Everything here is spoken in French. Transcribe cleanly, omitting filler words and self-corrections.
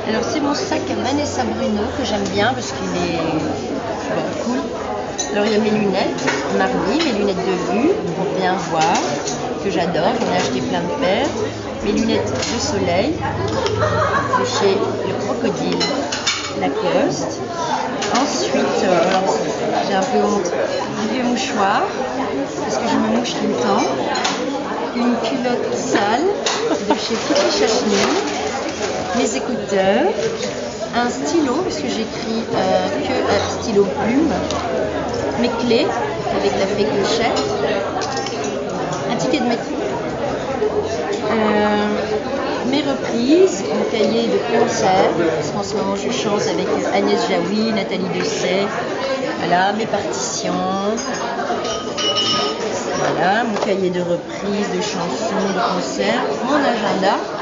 Alors c'est mon sac Vanessa Bruno que j'aime bien parce qu'il est cool. Alors il y a mes lunettes Marly, mes lunettes de vue pour bien voir, que j'adore, j'en ai acheté plein de paires. Mes lunettes de soleil de chez Le Crocodile Lacoste. Ensuite, j'ai un peu honte, un vieux mouchoir parce que je me mouche tout le temps. Une culotte sale de chez Petit Chachny. Mes écouteurs, un stylo, parce que j'écris que à stylo plume, mes clés avec la fléchette, un ticket de métro, mes reprises, mon cahier de concert, parce qu'en ce moment je chante avec Agnès Jaoui, Nathalie Dessay, voilà, mes partitions, voilà, mon cahier de reprises, de chansons, de concerts, mon agenda.